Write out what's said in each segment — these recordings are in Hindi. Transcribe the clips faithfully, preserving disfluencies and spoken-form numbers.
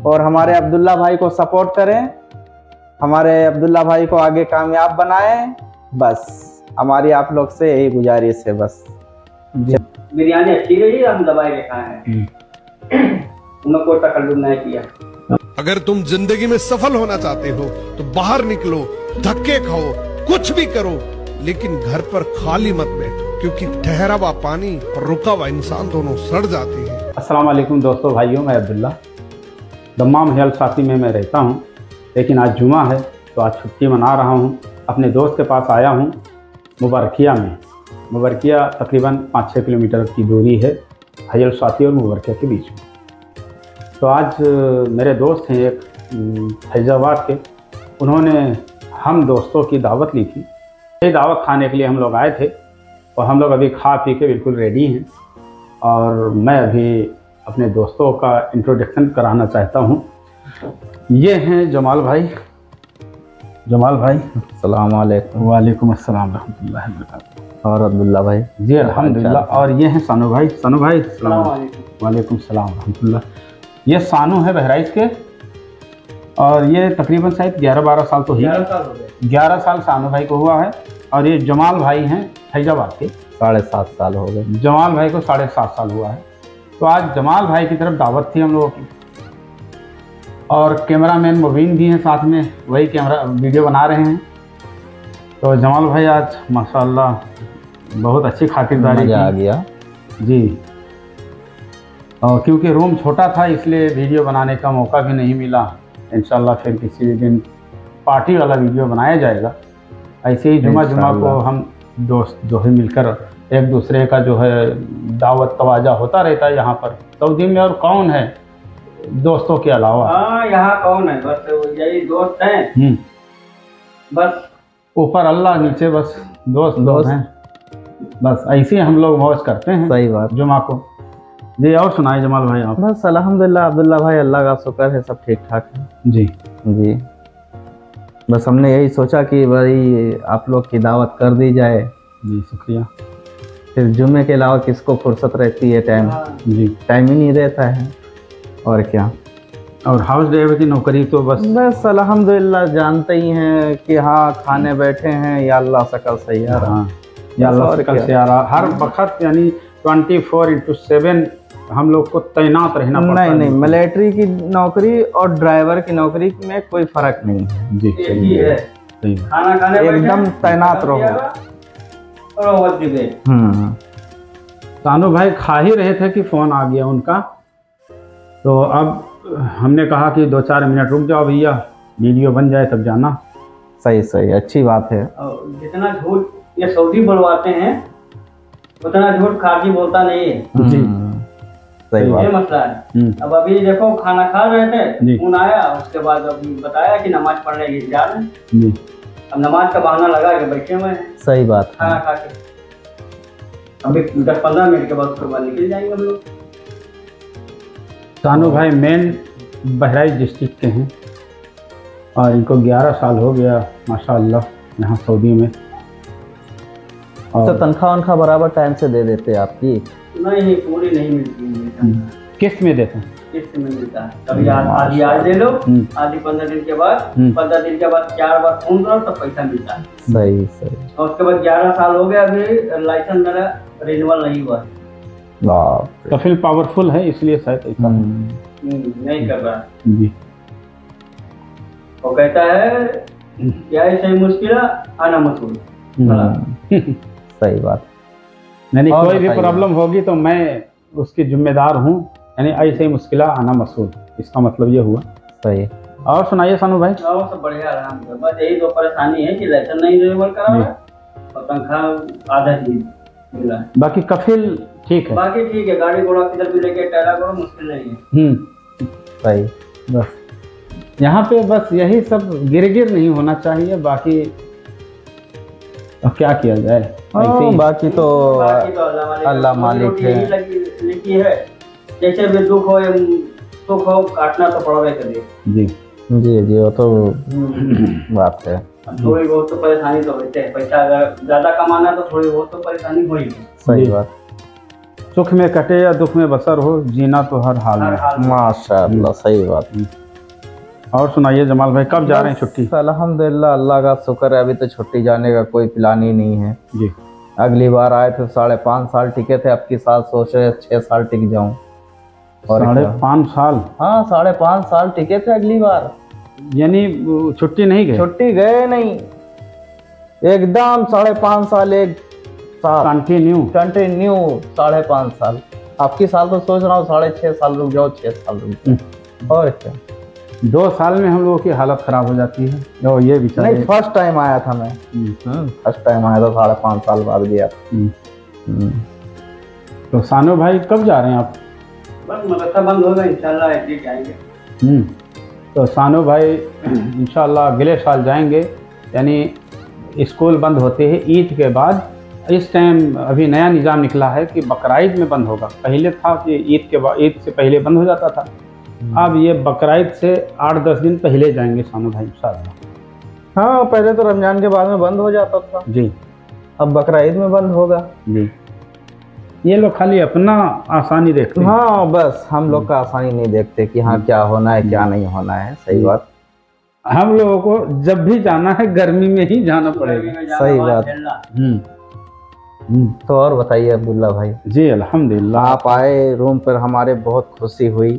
और हमारे अब्दुल्ला भाई को सपोर्ट करें, हमारे अब्दुल्ला भाई को आगे कामयाब बनाएं। बस हमारी आप लोग से यही गुजारिश है। बस बिरयानी अच्छी रही, हम दवाई के खाए हैं, उन्हें कोई तकल्लुफ नहीं किया। अगर तुम जिंदगी में सफल होना चाहते हो तो बाहर निकलो, धक्के खाओ, कुछ भी करो, लेकिन घर पर खाली मत बैठो, क्योंकि ठहरा हुआ पानी और रुका हुआ इंसान दोनों सड़ जाते हैं। अस्सलाम वालेकुम दोस्तों, भाइयों, मैं अब्दुल्ला दम्माम हेल्थ साथी में मैं रहता हूं, लेकिन आज जुमा है तो आज छुट्टी मना रहा हूं। अपने दोस्त के पास आया हूं मुबारकिया में। मुबारकिया तकरीबन पाँच छः किलोमीटर की दूरी है हयल साथी और मुबारकिया के बीच में। तो आज मेरे दोस्त हैं एक फैजाबाद के, उन्होंने हम दोस्तों की दावत ली थी। ये दावत खाने के लिए हम लोग आए थे और हम लोग अभी खा पी के बिल्कुल रेडी हैं। और मैं अभी अपने दोस्तों का इंट्रोडक्शन कराना चाहता हूं। ये हैं जमाल भाई। जमाल भाई अस्सलाम वालेकुम। वालेकुम अस्सलाम रहमतुल्लाहि व बरकातहू। और अब्दुल्ला भाई जी अल्हम्दुलिल्लाह। और ये हैं सानू भाई। सानू भाई अस्सलाम वालेकुम सलाम रहमतुल्लाह। ये सानू है बहराइच के और ये तकरीबन शायद ग्यारह बारह साल तो ही ग्यारह साल सानू भाई को हुआ है। और ये जमाल भाई हैं फैजाबाद के, साढ़े सात साल हो गए। जमाल भाई को साढ़े सात साल हुआ है। तो आज जमाल भाई की तरफ दावत थी हम लोगों की, और कैमरामैन मुबीन भी हैं साथ में, वही कैमरा वीडियो बना रहे हैं। तो जमाल भाई आज माशाल्लाह बहुत अच्छी खातिरदारी आ गया जी। और क्योंकि रूम छोटा था इसलिए वीडियो बनाने का मौका भी नहीं मिला। इंशाल्लाह फिर किसी दिन पार्टी वाला वीडियो बनाया जाएगा। ऐसे ही जुमा जुमा को हम दोस्त जो है मिलकर एक दूसरे का जो है दावत तवाजा होता रहता है यहाँ पर सऊदी में। और कौन है दोस्तों के अलावा? हाँ, यहाँ कौन है, बस यही दोस्त हैं। बस ऊपर अल्लाह, नीचे बस दोस्त दोस्त हैं। बस ऐसे हम लोग मौज करते हैं। सही बात। जुमा को जी। और सुनाए जमाल भाई आप? बस अल्हम्दुलिल्लाह अब्दुल्ला भाई, अल्लाह का शुक्र है, सब ठीक ठाक है जी जी। बस हमने यही सोचा कि भाई आप लोग की दावत कर दी जाए। जी शुक्रिया। फिर जुम्मे के अलावा किसको फुर्सत रहती है, टाइम जी टाइम ही नहीं रहता है। और क्या। और हाउस ड्राइवर की नौकरी तो बस बस अल्हम्दुलिल्लाह जानते ही हैं कि हाँ खाने बैठे हैं, या अल्लाह सकल सैयारा। हाँ, या अल्लाह सकल सैयारा हर वक्त, यानी ट्वेंटी फोर इंटू सेवन हम लोग को तैनात रहना पड़ता है। नहीं नहीं, मिलिट्री की नौकरी और ड्राइवर की नौकरी में कोई फर्क नहीं है जी। सही है, खाना खाने एकदम तैनात रहो। हम्म सानू भाई खा ही रहे थे कि फोन आ गया उनका। तो अब हमने कहा कि दो चार मिनट रुक जाओ भैया, वीडियो बन जाए तब जाना। सही सही, अच्छी बात है। जितना झूठ ये सऊदी बोलवाते हैं उतना झूठ खाकी बोलता नहीं है जी। सही बात। ये मसला है। अब अभी देखो खाना खा रहे थे, फोन आया, उसके बाद अभी बताया कि नमाज पढ़ने की इंतजार है। अब नमाज का बहाना लगा के बैठे हुए हैं। सही बात। खाना खा के अभी दस पंद्रह मिनट के बाद उसके बाद निकल जाएंगे हम लोग। सानू भाई मेन बहराइच डिस्ट्रिक्ट के हैं और इनको ग्यारह साल हो गया माशाअल्लाह यहाँ सऊदी में। और तो तनख्वाह उनका बराबर टाइम से दे देते आपकी? नहीं, पूरी नहीं मिलती। किस्त में देते हैं? किस्त में मिलता है। कभी आधी आज दे लो, आधी पंद्रह दिन के बाद, पंद्रह दिन के बाद चार बार फोन करो तो पैसा मिलता है। सही सही। और उसके बाद ग्यारह साल हो गया, अभी लाइसेंस मेरा रिन्यूअल नहीं हुआ। कफिल पावरफुल है इसलिए शायद ऐसा नहीं कर रहा जी। वो कहता है क्या ऐसे मुश्किल आना मसूल। सही बात। यानी कोई भी प्रॉब्लम होगी तो मैं उसकी जिम्मेदार हूँ, यानी ऐसे ही मुश्किल आना मसूल, इसका मतलब ये हुआ। सही। और सुनाइए सानू भाई। और सब बढ़िया आराम से। बस यही तो परेशानी है कि लाइसेंस नहीं रिन्यूअल करा है और तनख्वाह आधा ही मिला है। बाकी कफिल ठीक है, बाकी ठीक है, गाड़ी घोड़ा किधर भी लेके टहला करो, मुश्किल नहीं है। हम्म सही। बस यहाँ पे बस यही सब गिर गिर नहीं होना चाहिए। बाकी अब क्या किया जाए, ऐसे ही बाकी तो बाकी तो अल्लाह मालिक है। लिखी है जैसे भी दुख हो सुख हो, काटना तो पड़ोगे कभी। जी जी जी, वो तो बात है। थोड़ी बहुत तो परेशानी तो होती है। पैसा अगर ज्यादा कमाना तो थोड़ी बहुत तो परेशानी होगी। सही बात। सुख में कटे या दुख में बसर हो, जीना तो हर हाल हर में। हाल में। माशाअल्लाह, सही बात। और सुनाइए जमाल भाई, कब जा रहे हैं छुट्टी? अल्हम्दुलिल्लाह, अल्लाह का शुक्र है, अभी तो छुट्टी जाने का कोई प्लान ही नहीं है जी। अगली बार आए थे साढ़े पाँच साल टिके थे, अब की साल सोच रहे छः साल टिक जाऊं। और साढ़े क्या? पाँच साल? हाँ, साढ़े पाँच साल टिके थे अगली बार। यानी छुट्टी नहीं गए? छुट्टी गए नहीं, एकदम साढ़े पाँच साल एक साल कंटिन्यू कंटिन्यू साढ़े पाँच साल। आपकी साल तो सोच रहा हूँ साढ़े छः साल रुक जाओ, छः साल रुक जाओ। और क्या, दो साल में हम लोगों की हालत खराब हो जाती है। और ये बेचारे नहीं, फर्स्ट टाइम आया था मैं, फर्स्ट टाइम आया था, साढ़े पाँच साल बाद गया। तो सानो भाई कब जा रहे हैं आप? बस मदरसा बंद होगा, इंशाल्लाह एक जाएंगे। हम्म तो सानो भाई इंशाल्लाह अगले साल जाएंगे, यानी स्कूल बंद होते हैं ईद के बाद। इस टाइम अभी नया निज़ाम निकला है कि बकराईद में बंद होगा। पहले था कि ईद के बाद, ईद से पहले बंद हो जाता था। अब ये बकराईद से आठ दस दिन पहले जाएंगे सानो भाई इंशाल्लाह। हाँ, पहले तो रमजान के बाद में बंद हो जाता था जी, अब बकरीद में बंद होगा जी। ये लोग खाली अपना आसानी देखते हैं। हाँ, बस हम लोग का आसानी नहीं देखते कि हाँ क्या होना है क्या नहीं होना है। सही बात। हम लोगों को जब भी जाना है गर्मी में ही जाना पड़ेगा। सही बात। हम्म हम्म तो और बताइए अब्दुल्ला भाई। जी अल्हम्दुलिल्लाह, आप आए रूम पर, हमारे बहुत खुशी हुई।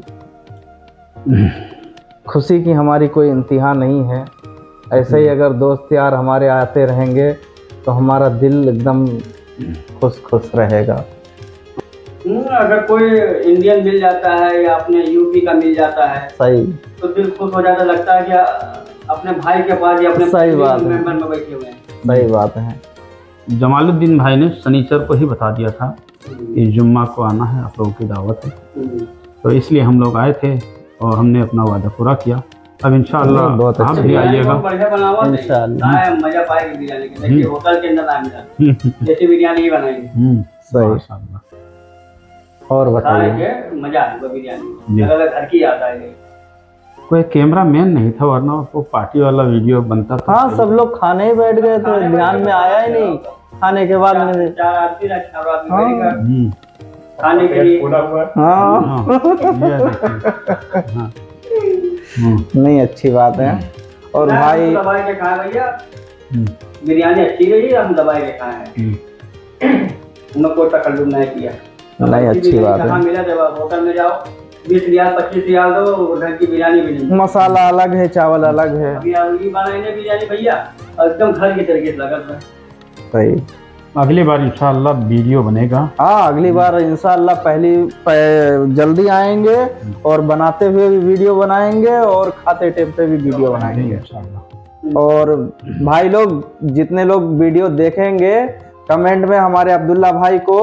खुशी की हमारी कोई इंतहा नहीं है। ऐसे ही अगर दोस्त यार हमारे आते रहेंगे तो हमारा दिल एकदम खुश खुश रहेगा। अगर कोई इंडियन मिल जाता है या अपने यूपी का मिल जाता है सही, तो दिल खुश हो जाता, लगता है कि अपने भाई के पास या अपने सही बात है। मेंबर में बैठे हुए हैं। सही बात है। जमालुद्दीन भाई ने शनिचर को ही बता दिया था कि जुम्मा को आना है, आप लोगों की दावत है, तो इसलिए हम लोग आए थे और हमने अपना वादा पूरा किया। अब इंशाअल्लाह बहुत आप भी आइएगा इंशाअल्लाह, मजा पाएगी बिरयानी के। देखिए होटल के अंदर ना मिला जैसी बिरयानी ही बनाएंगे। सही। और बताइए। मजा आएगा बिरयानी, अगर घर की याद आएगी। कोई कैमरा मैन नहीं था, वरना वो पार्टी वाला वीडियो बनता था। हाँ, सब लोग खाने ही बैठ गए थे, ध्यान में आया ही नहीं। खाने के बाद में चार आदमी रहे, चार आदमी हाँ। बैठेगा हम्म, खाने के लिए। हाँ, हाँ, ये देखिए। हाँ, हम्म, नहीं, अच्छी बात है। और ना, भाई हम दबाई के खाए भैया, हम्म, बिरयानी अच्छी रही, हम दबाई के खाए हैं। हम्म। हमने कोई तकल्लुफ नहीं किया। नहीं, अच्छी बात कहाँ है। मिला, जब आप होटल में जाओ बीस रियाल पच्चीस रियाल दो, उधर की बिरयानी भी नहीं। मसाला अलग है, चावल अलग है। अभी अभी बनाई ने बिरयानी भैया, एकदम घर की तरीके से लगा था। सही। अगली बार इंशाअल्लाह वीडियो बनेगा। हाँ, अगली बार इंशाअल्लाह पहली पह, जल्दी आएंगे और बनाते हुए भी वीडियो बनाएंगे और खाते टाइम पे भी वीडियो बनाएंगे इंशाअल्लाह। और भाई लोग जितने लोग वीडियो देखेंगे कमेंट में हमारे अब्दुल्ला भाई को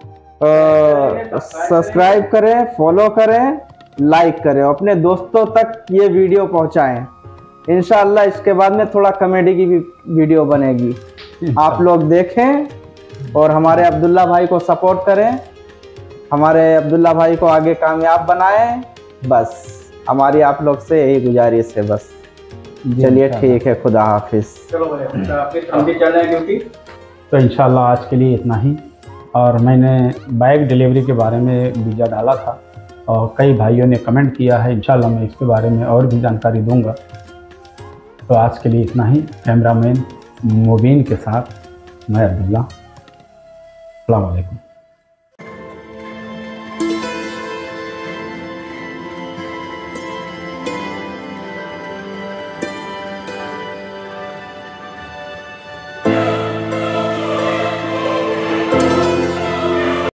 सब्सक्राइब करें, फॉलो करें, लाइक करें, अपने दोस्तों तक ये वीडियो पहुंचाएं। इंशाअल्लाह इसके बाद में थोड़ा कॉमेडी की भी वीडियो बनेगी, आप लोग देखें और हमारे अब्दुल्ला भाई को सपोर्ट करें, हमारे अब्दुल्ला भाई को आगे कामयाब बनाएं। बस हमारी आप लोग से यही गुजारिश है। बस चलिए, ठीक है, खुदा हाफिज। चलो भैया, हम भी चल रहे हैं ड्यूटी। तो इंशाल्लाह आज के लिए इतना ही। और मैंने बाइक डिलीवरी के बारे में वीडियो डाला था और कई भाइयों ने कमेंट किया है, इंशाल्लाह मैं इसके बारे में और भी जानकारी दूंगा। तो आज के लिए इतना ही। कैमरामैन मुबीन के साथ मैं अब्दुल्ला। अस्सलाम वालेकुम।